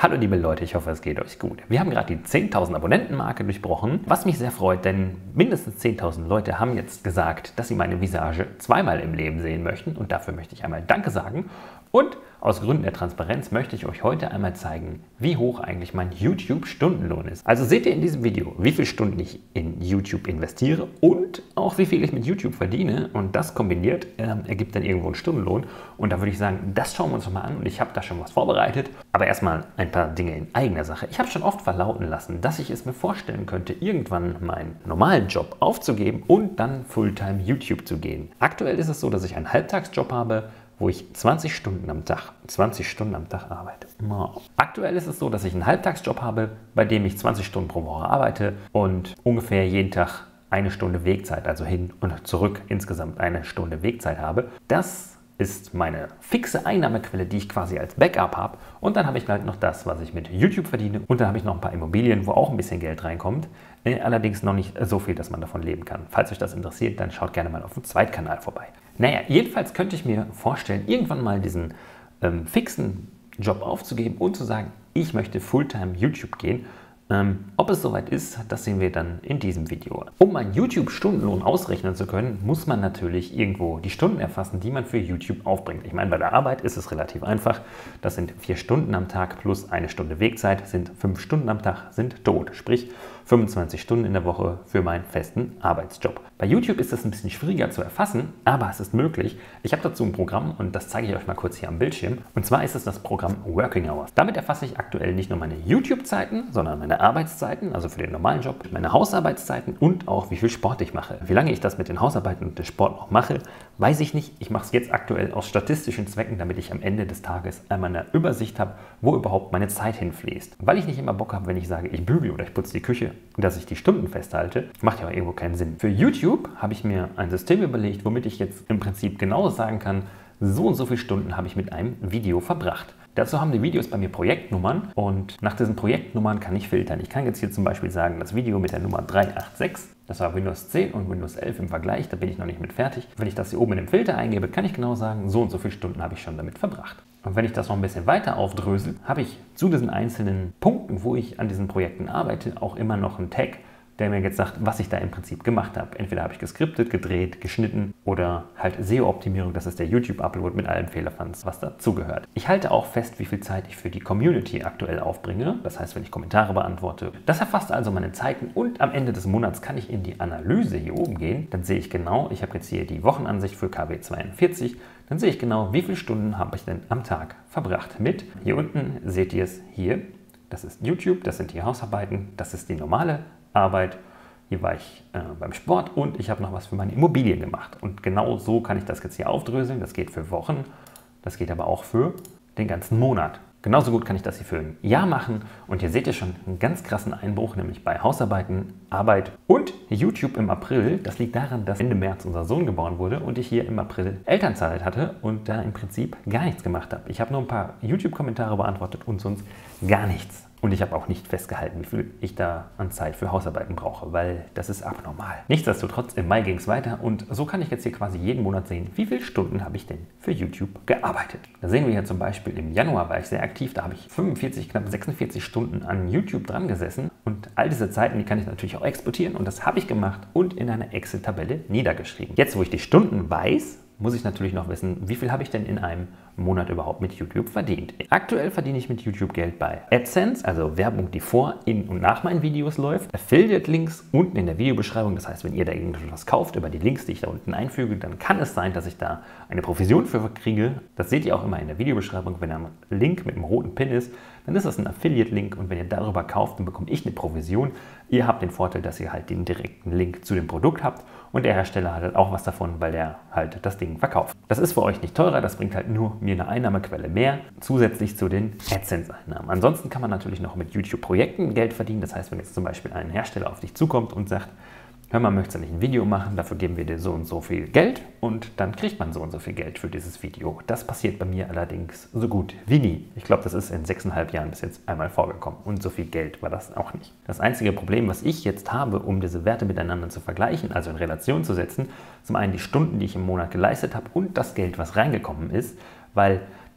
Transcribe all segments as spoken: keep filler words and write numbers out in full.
Hallo liebe Leute, ich hoffe es geht euch gut. Wir haben gerade die zehntausend Abonnenten-Marke durchbrochen, was mich sehr freut, denn mindestens zehntausend Leute haben jetzt gesagt, dass sie meine Visage zweimal im Leben sehen möchten und dafür möchte ich einmal Danke sagen. Und aus Gründen der Transparenz möchte ich euch heute einmal zeigen, wie hoch eigentlich mein YouTube-Stundenlohn ist. Also seht ihr in diesem Video, wie viele Stunden ich in YouTube investiere und auch wie viel ich mit YouTube verdiene. Und das kombiniert äh, ergibt dann irgendwo einen Stundenlohn. Und da würde ich sagen, das schauen wir uns nochmal an und ich habe da schon was vorbereitet. Aber erstmal ein paar Dinge in eigener Sache. Ich habe schon oft verlauten lassen, dass ich es mir vorstellen könnte, irgendwann meinen normalen Job aufzugeben und dann Fulltime YouTube zu gehen. Aktuell ist es so, dass ich einen Halbtagsjob habe, wo ich zwanzig Stunden am Tag, zwanzig Stunden am Tag arbeite. Wow. Aktuell ist es so, dass ich einen Halbtagsjob habe, bei dem ich zwanzig Stunden pro Woche arbeite und ungefähr jeden Tag eine Stunde Wegzeit, also hin und zurück insgesamt eine Stunde Wegzeit habe. Das ist meine fixe Einnahmequelle, die ich quasi als Backup habe. Und dann habe ich halt noch das, was ich mit YouTube verdiene. Und dann habe ich noch ein paar Immobilien, wo auch ein bisschen Geld reinkommt. Allerdings noch nicht so viel, dass man davon leben kann. Falls euch das interessiert, dann schaut gerne mal auf dem Zweitkanal vorbei. Naja, jedenfalls könnte ich mir vorstellen, irgendwann mal diesen ähm, fixen Job aufzugeben und zu sagen, ich möchte Fulltime YouTube gehen. Ähm, ob es soweit ist, das sehen wir dann in diesem Video. Um meinen YouTube-Stundenlohn ausrechnen zu können, muss man natürlich irgendwo die Stunden erfassen, die man für YouTube aufbringt. Ich meine, bei der Arbeit ist es relativ einfach. Das sind vier Stunden am Tag plus eine Stunde Wegzeit, sind fünf Stunden am Tag, sind tot. Sprich, fünfundzwanzig Stunden in der Woche für meinen festen Arbeitsjob. Bei YouTube ist das ein bisschen schwieriger zu erfassen, aber es ist möglich. Ich habe dazu ein Programm und das zeige ich euch mal kurz hier am Bildschirm. Und zwar ist es das Programm Working Hours. Damit erfasse ich aktuell nicht nur meine YouTube-Zeiten, sondern meine Arbeitszeiten, also für den normalen Job, meine Hausarbeitszeiten und auch wie viel Sport ich mache. Wie lange ich das mit den Hausarbeiten und dem Sport noch mache, weiß ich nicht. Ich mache es jetzt aktuell aus statistischen Zwecken, damit ich am Ende des Tages einmal eine Übersicht habe, wo überhaupt meine Zeit hinfließt. Weil ich nicht immer Bock habe, wenn ich sage, ich bügele oder ich putze die Küche, dass ich die Stunden festhalte, macht ja auch irgendwo keinen Sinn. Für YouTube habe ich mir ein System überlegt, womit ich jetzt im Prinzip genau sagen kann, so und so viele Stunden habe ich mit einem Video verbracht. Dazu haben die Videos bei mir Projektnummern und nach diesen Projektnummern kann ich filtern. Ich kann jetzt hier zum Beispiel sagen, das Video mit der Nummer drei acht sechs, das war Windows zehn und Windows elf im Vergleich, da bin ich noch nicht mit fertig. Wenn ich das hier oben in dem Filter eingebe, kann ich genau sagen, so und so viele Stunden habe ich schon damit verbracht. Und wenn ich das noch ein bisschen weiter aufdrösel, habe ich zu diesen einzelnen Punkten, wo ich an diesen Projekten arbeite, auch immer noch einen Tag, der mir jetzt sagt, was ich da im Prinzip gemacht habe. Entweder habe ich geskriptet, gedreht, geschnitten oder halt S E O-Optimierung, das ist der YouTube-Upload mit allen Fehlerfans, was dazugehört. Ich halte auch fest, wie viel Zeit ich für die Community aktuell aufbringe, das heißt, wenn ich Kommentare beantworte. Das erfasst also meine Zeiten und am Ende des Monats kann ich in die Analyse hier oben gehen. Dann sehe ich genau, ich habe jetzt hier die Wochenansicht für K W zweiundvierzig, dann sehe ich genau, wie viele Stunden habe ich denn am Tag verbracht mit. Hier unten seht ihr es hier, das ist YouTube, das sind die Hausarbeiten, das ist die normale Arbeit. Hier war ich äh, beim Sport und ich habe noch was für meine Immobilien gemacht. Und genau so kann ich das jetzt hier aufdröseln. Das geht für Wochen, das geht aber auch für den ganzen Monat. Genauso gut kann ich das hier für ein Jahr machen. Und hier seht ihr schon einen ganz krassen Einbruch, nämlich bei Hausarbeiten, Arbeit und YouTube im April. Das liegt daran, dass Ende März unser Sohn geboren wurde und ich hier im April Elternzeit hatte und da im Prinzip gar nichts gemacht habe. Ich habe nur ein paar YouTube-Kommentare beantwortet und sonst gar nichts. Und ich habe auch nicht festgehalten, wie viel ich da an Zeit für Hausarbeiten brauche, weil das ist abnormal. Nichtsdestotrotz, im Mai ging es weiter und so kann ich jetzt hier quasi jeden Monat sehen, wie viele Stunden habe ich denn für YouTube gearbeitet. Da sehen wir hier zum Beispiel, im Januar war ich sehr aktiv, da habe ich fünfundvierzig, knapp sechsundvierzig Stunden an YouTube dran gesessen und all diese Zeiten, die kann ich natürlich auch exportieren und das habe ich gemacht und in einer Excel-Tabelle niedergeschrieben. Jetzt, wo ich die Stunden weiß, muss ich natürlich noch wissen, wie viel habe ich denn in einem Monat überhaupt mit YouTube verdient. Aktuell verdiene ich mit YouTube Geld bei AdSense, also Werbung, die vor, in und nach meinen Videos läuft, Affiliate-Links unten in der Videobeschreibung, das heißt, wenn ihr da irgendwas kauft über die Links, die ich da unten einfüge, dann kann es sein, dass ich da eine Provision für kriege. Das seht ihr auch immer in der Videobeschreibung, wenn ein Link mit einem roten Pin ist, dann ist das ein Affiliate-Link und wenn ihr darüber kauft, dann bekomme ich eine Provision. Ihr habt den Vorteil, dass ihr halt den direkten Link zu dem Produkt habt und der Hersteller hat halt auch was davon, weil der halt das Ding verkauft. Das ist für euch nicht teurer, das bringt halt nur mir eine Einnahmequelle mehr, zusätzlich zu den AdSense-Einnahmen. Ansonsten kann man natürlich noch mit YouTube-Projekten Geld verdienen. Das heißt, wenn jetzt zum Beispiel ein Hersteller auf dich zukommt und sagt, hör mal, möchtest du nicht ein Video machen, dafür geben wir dir so und so viel Geld und dann kriegt man so und so viel Geld für dieses Video. Das passiert bei mir allerdings so gut wie nie. Ich glaube, das ist in sechseinhalb Jahren bis jetzt einmal vorgekommen und so viel Geld war das auch nicht. Das einzige Problem, was ich jetzt habe, um diese Werte miteinander zu vergleichen, also in Relation zu setzen, zum einen die Stunden, die ich im Monat geleistet habe und das Geld, was reingekommen ist, weil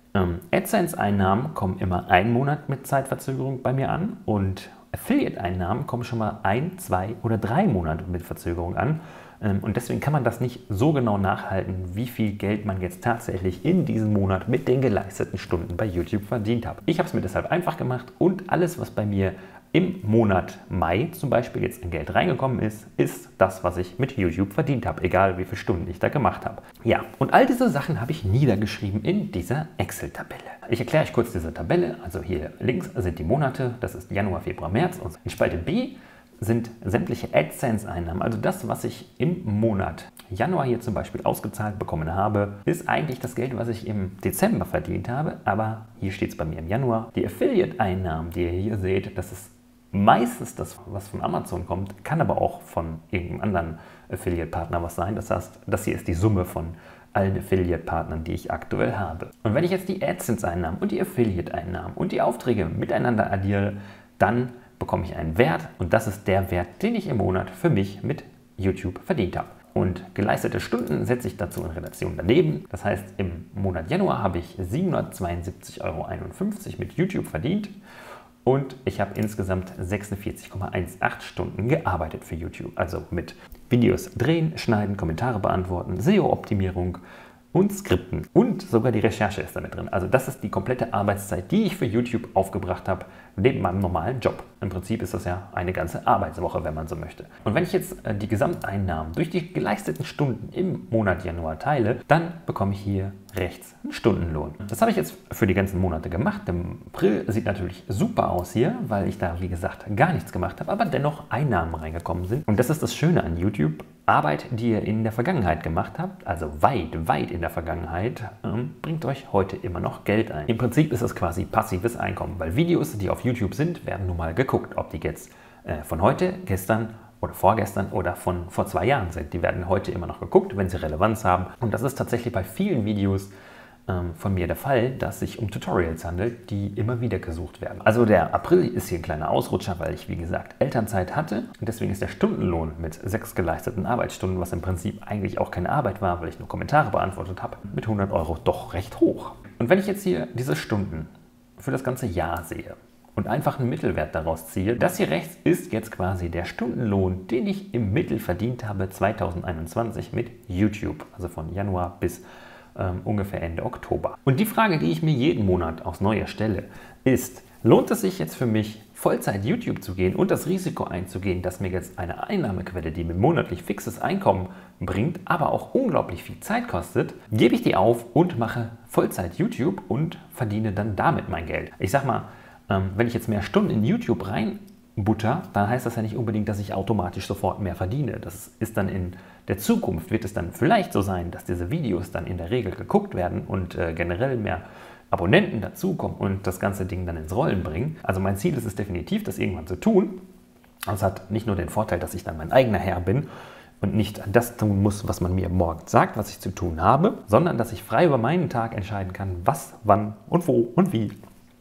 Ähm, AdSense-Einnahmen kommen immer einen Monat mit Zeitverzögerung bei mir an und Affiliate-Einnahmen kommen schon mal ein, zwei oder drei Monate mit Verzögerung an. Ähm, und deswegen kann man das nicht so genau nachhalten, wie viel Geld man jetzt tatsächlich in diesem Monat mit den geleisteten Stunden bei YouTube verdient hat. Ich habe es mir deshalb einfach gemacht und alles, was bei mir im Monat Mai zum Beispiel jetzt an Geld reingekommen ist, ist das, was ich mit YouTube verdient habe, egal wie viele Stunden ich da gemacht habe. Ja, und all diese Sachen habe ich niedergeschrieben in dieser Excel-Tabelle. Ich erkläre euch kurz diese Tabelle. Also hier links sind die Monate, das ist Januar, Februar, März. Und in Spalte B sind sämtliche AdSense-Einnahmen, also das, was ich im Monat Januar hier zum Beispiel ausgezahlt bekommen habe, ist eigentlich das Geld, was ich im Dezember verdient habe, aber hier steht es bei mir im Januar. Die Affiliate-Einnahmen, die ihr hier seht, das ist meistens das, was von Amazon kommt, kann aber auch von irgendeinem anderen Affiliate-Partner was sein. Das heißt, das hier ist die Summe von allen Affiliate-Partnern, die ich aktuell habe. Und wenn ich jetzt die AdSense-Einnahmen und die Affiliate-Einnahmen und die Aufträge miteinander addiere, dann bekomme ich einen Wert und das ist der Wert, den ich im Monat für mich mit YouTube verdient habe. Und geleistete Stunden setze ich dazu in Relation daneben. Das heißt, im Monat Januar habe ich siebenhundertzweiundsiebzig Euro einundfünfzig mit YouTube verdient. Und ich habe insgesamt sechsundvierzig Komma achtzehn Stunden gearbeitet für YouTube. Also mit Videos drehen, schneiden, Kommentare beantworten, S E O-Optimierung und Skripten. Und sogar die Recherche ist damit drin. Also das ist die komplette Arbeitszeit, die ich für YouTube aufgebracht habe, neben meinem normalen Job. Im Prinzip ist das ja eine ganze Arbeitswoche, wenn man so möchte. Und wenn ich jetzt die Gesamteinnahmen durch die geleisteten Stunden im Monat Januar teile, dann bekomme ich hier rechts einen Stundenlohn. Das habe ich jetzt für die ganzen Monate gemacht. Der April sieht natürlich super aus hier, weil ich da, wie gesagt, gar nichts gemacht habe, aber dennoch Einnahmen reingekommen sind. Und das ist das Schöne an YouTube. Arbeit, die ihr in der Vergangenheit gemacht habt, also weit, weit in der Vergangenheit, ähm, bringt euch heute immer noch Geld ein. Im Prinzip ist es quasi passives Einkommen, weil Videos, die auf YouTube sind, werden nun mal geguckt, ob die jetzt äh, von heute, gestern oder vorgestern oder von vor zwei Jahren sind. Die werden heute immer noch geguckt, wenn sie Relevanz haben. Und das ist tatsächlich bei vielen Videos ähm, von mir der Fall, dass es sich um Tutorials handelt, die immer wieder gesucht werden. Also der April ist hier ein kleiner Ausrutscher, weil ich, wie gesagt, Elternzeit hatte. Und deswegen ist der Stundenlohn mit sechs geleisteten Arbeitsstunden, was im Prinzip eigentlich auch keine Arbeit war, weil ich nur Kommentare beantwortet habe, mit hundert Euro doch recht hoch. Und wenn ich jetzt hier diese Stunden für das ganze Jahr sehe und einfach einen Mittelwert daraus ziehe, das hier rechts ist jetzt quasi der Stundenlohn, den ich im Mittel verdient habe zweitausendeinundzwanzig mit YouTube, also von Januar bis ähm, ungefähr Ende Oktober. Und die Frage, die ich mir jeden Monat aufs Neue stelle, ist, lohnt es sich jetzt für mich, Vollzeit YouTube zu gehen und das Risiko einzugehen, dass mir jetzt eine Einnahmequelle, die mir monatlich fixes Einkommen bringt, aber auch unglaublich viel Zeit kostet, gebe ich die auf und mache Vollzeit YouTube und verdiene dann damit mein Geld. Ich sag mal, wenn ich jetzt mehr Stunden in YouTube reinbutter, dann heißt das ja nicht unbedingt, dass ich automatisch sofort mehr verdiene. Das ist dann in der Zukunft, wird es dann vielleicht so sein, dass diese Videos dann in der Regel geguckt werden und äh, generell mehr Abonnenten dazukommen und das ganze Ding dann ins Rollen bringen. Also mein Ziel ist es definitiv, das irgendwann zu tun. Das hat nicht nur den Vorteil, dass ich dann mein eigener Herr bin und nicht das tun muss, was man mir morgens sagt, was ich zu tun habe, sondern dass ich frei über meinen Tag entscheiden kann, was, wann und wo und wie.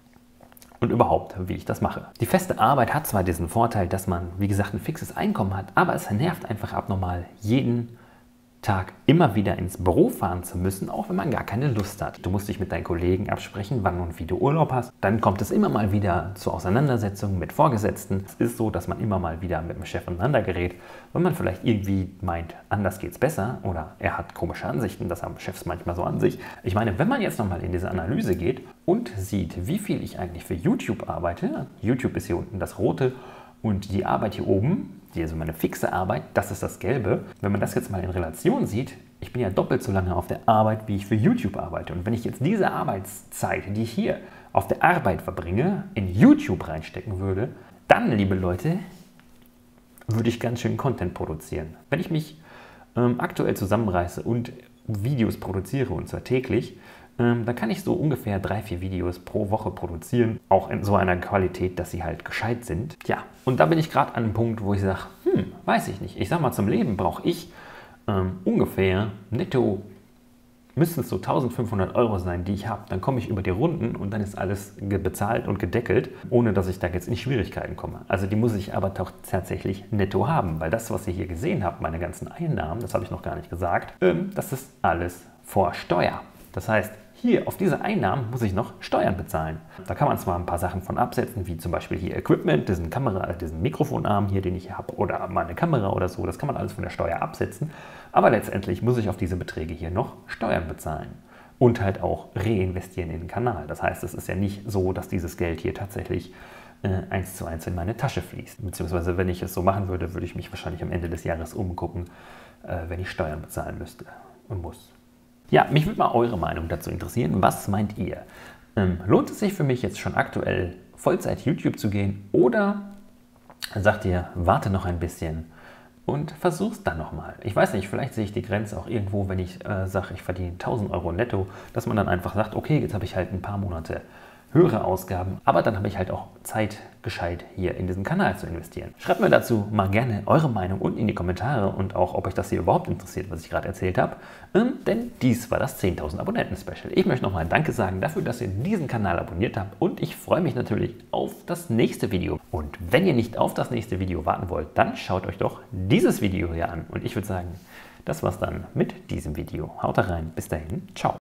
Und überhaupt, wie ich das mache. Die feste Arbeit hat zwar diesen Vorteil, dass man, wie gesagt, ein fixes Einkommen hat, aber es nervt einfach abnormal, jeden Tag immer wieder ins Büro fahren zu müssen, auch wenn man gar keine Lust hat. Du musst dich mit deinen Kollegen absprechen, wann und wie du Urlaub hast. Dann kommt es immer mal wieder zu Auseinandersetzungen mit Vorgesetzten. Es ist so, dass man immer mal wieder mit dem Chef aneinander gerät, wenn man vielleicht irgendwie meint, anders geht's besser oder er hat komische Ansichten, das haben Chefs manchmal so an sich. Ich meine, wenn man jetzt nochmal in diese Analyse geht und sieht, wie viel ich eigentlich für YouTube arbeite, YouTube ist hier unten das Rote und die Arbeit hier oben, die also meine fixe Arbeit, das ist das Gelbe. Wenn man das jetzt mal in Relation sieht, ich bin ja doppelt so lange auf der Arbeit, wie ich für YouTube arbeite. Und wenn ich jetzt diese Arbeitszeit, die ich hier auf der Arbeit verbringe, in YouTube reinstecken würde, dann, liebe Leute, würde ich ganz schön Content produzieren. Wenn ich mich ähm, aktuell zusammenreiße und Videos produziere, und zwar täglich, ähm, dann kann ich so ungefähr drei, vier Videos pro Woche produzieren, auch in so einer Qualität, dass sie halt gescheit sind. Ja, und da bin ich gerade an einem Punkt, wo ich sage, hm, weiß ich nicht. Ich sag mal, zum Leben brauche ich ähm, ungefähr netto, müssten es so eintausendfünfhundert Euro sein, die ich habe. Dann komme ich über die Runden und dann ist alles bezahlt und gedeckelt, ohne dass ich da jetzt in Schwierigkeiten komme. Also die muss ich aber doch tatsächlich netto haben, weil das, was ihr hier gesehen habt, meine ganzen Einnahmen, das habe ich noch gar nicht gesagt, ähm, das ist alles vor Steuer. Das heißt, hier auf diese Einnahmen muss ich noch Steuern bezahlen. Da kann man zwar ein paar Sachen von absetzen, wie zum Beispiel hier Equipment, diesen Kamera, diesen Mikrofonarm hier, den ich hier habe, oder meine Kamera oder so, das kann man alles von der Steuer absetzen, aber letztendlich muss ich auf diese Beträge hier noch Steuern bezahlen und halt auch reinvestieren in den Kanal. Das heißt, es ist ja nicht so, dass dieses Geld hier tatsächlich äh, eins zu eins in meine Tasche fließt. Beziehungsweise, wenn ich es so machen würde, würde ich mich wahrscheinlich am Ende des Jahres umgucken, äh, wenn ich Steuern bezahlen müsste und muss. Ja, mich würde mal eure Meinung dazu interessieren. Was meint ihr? Ähm, lohnt es sich für mich jetzt schon aktuell Vollzeit YouTube zu gehen oder sagt ihr, warte noch ein bisschen und versuch's dann nochmal? Ich weiß nicht, vielleicht sehe ich die Grenze auch irgendwo, wenn ich äh, sage, ich verdiene tausend Euro netto, dass man dann einfach sagt, okay, jetzt habe ich halt ein paar Monate höhere Ausgaben, aber dann habe ich halt auch Zeit, gescheit hier in diesen Kanal zu investieren. Schreibt mir dazu mal gerne eure Meinung unten in die Kommentare und auch, ob euch das hier überhaupt interessiert, was ich gerade erzählt habe, ähm, denn dies war das zehntausend Abonnenten-Special. Ich möchte nochmal Danke sagen dafür, dass ihr diesen Kanal abonniert habt und ich freue mich natürlich auf das nächste Video. Und wenn ihr nicht auf das nächste Video warten wollt, dann schaut euch doch dieses Video hier an und ich würde sagen, das war's dann mit diesem Video. Haut rein, bis dahin, ciao.